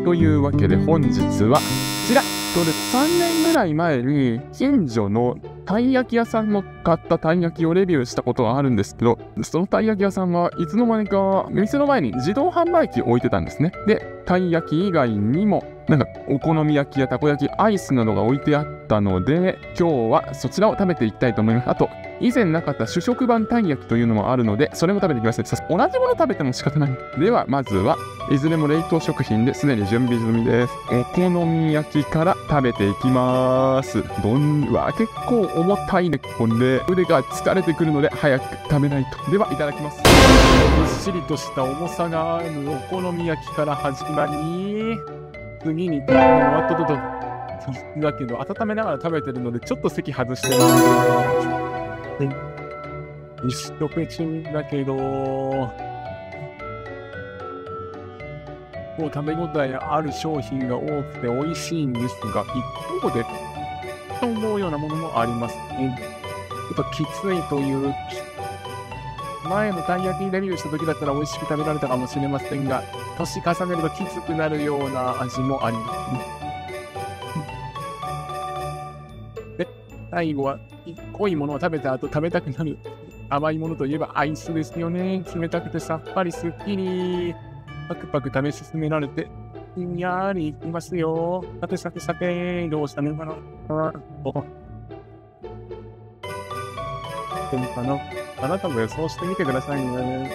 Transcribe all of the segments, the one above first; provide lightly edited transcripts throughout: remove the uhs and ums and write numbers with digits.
というわけで本日はこちら3年ぐらい前に近所のたい焼き屋さんの買ったたい焼きをレビューしたことがあるんですけど、そのたい焼き屋さんはいつの間にか店の前に自動販売機を置いてたんですね。で、たい焼き以外にもお好み焼きやたこ焼き、アイスなどが置いてあったので、今日はそちらを食べていきたいと思います。あと、以前なかった主食版たい焼きというのもあるので、それも食べてきました。同じもの食べても仕方ない。では、まずはいずれも冷凍食品ですでに準備済みです。お好み焼きから食べていきます。結構重たいね。これ腕が疲れてくるので早く食べないと。では、いただきます。ずっしりとした重さがあるお好み焼きから始まり、次にだけど温めながら食べてるのでちょっと席外してます。一口だけど食べ応えある商品が多くて美味しいんですが、一方でと思うようなものもありますね。ちょっときついという、前のたい焼きレビューした時だったら美味しく食べられたかもしれませんが、年重ねるときつくなるような味もありますね。で、最後は濃いものを食べた後食べたくなる甘いものといえばアイスですよね。冷たくてさっぱりすっきり、パクパク食べ進められてひんやりいきますよ。さてどうしたのかな。あなたも予想してみてくださいね。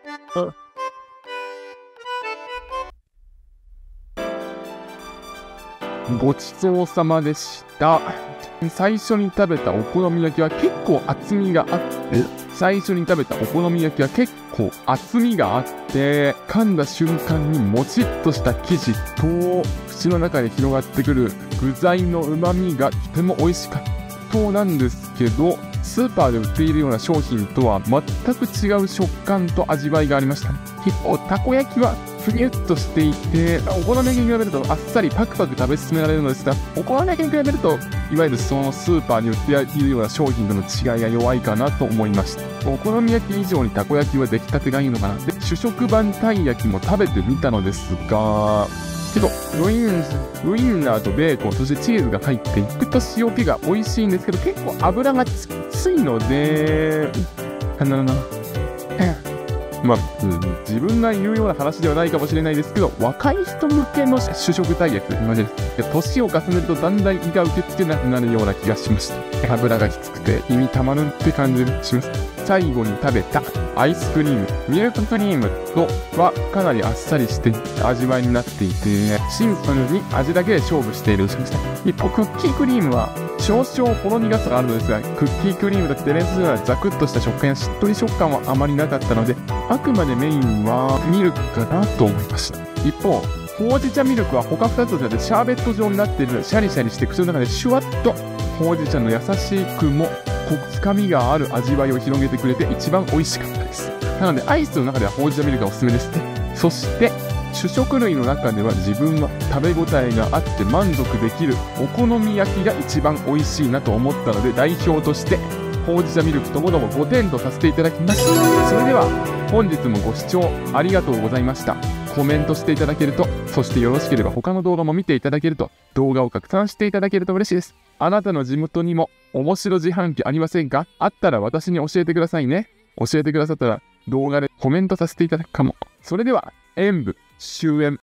ごちそうさまでした。最初に食べたお好み焼きは結構厚みがあって、噛んだ瞬間にもちっとした生地と口の中で広がってくる具材の旨味がとても美味しかったそうなんですけど、スーパーで売っているような商品とは全く違う食感と味わいがありました。一方、たこ焼きはふにゅっとしていて、お好み焼きに比べるとあっさりパクパク食べ進められるのですが、お好み焼きに比べるといわゆるそのスーパーに売っているような商品との違いが弱いかなと思いました。お好み焼き以上にたこ焼きは出来たてがいいのかな。で、主食版たい焼きも食べてみたのですが、けどウインナーとベーコン、そしてチーズが入っていくと塩気が美味しいんですけど、結構油がきついので、自分が言うような話ではないかもしれないですけど、若い人向けの主食たい焼きという感じです。年を重ねるとだんだん胃が受け付けなくなるような気がしました。油がきつくて胃にたまるって感じがします。最後に食べたアイスクリーム、ミルククリームとはかなりあっさりして味わいになっていて、シンプルに味だけで勝負しているしました。一方、クッキークリームは少々ほろ苦さがあるのですが、クッキークリームだってレンズではザクッとした食感やしっとり食感はあまりなかったので、あくまでメインはミルクかなと思いました。一方、ほうじ茶ミルクは他2つと違ってシャーベット状になっているので、シャリシャリして口の中でシュワッとほうじ茶の優しくも深みがある味わいを広げてくれて一番美味しかったです。なのでアイスの中ではほうじ茶ミルクがおすすめですね。そして主食類の中では自分は食べ応えがあって満足できるお好み焼きが一番美味しいなと思ったので、代表としてほうじ茶ミルクともども5点とさせていただきます。それでは本日もご視聴ありがとうございました。コメントしていただけると、そしてよろしければ他の動画も見ていただけると、動画を拡散していただけると嬉しいです。あなたの地元にも面白自販機ありませんか？あったら私に教えてくださいね。教えてくださったら動画でコメントさせていただくかも。それでは演武終演。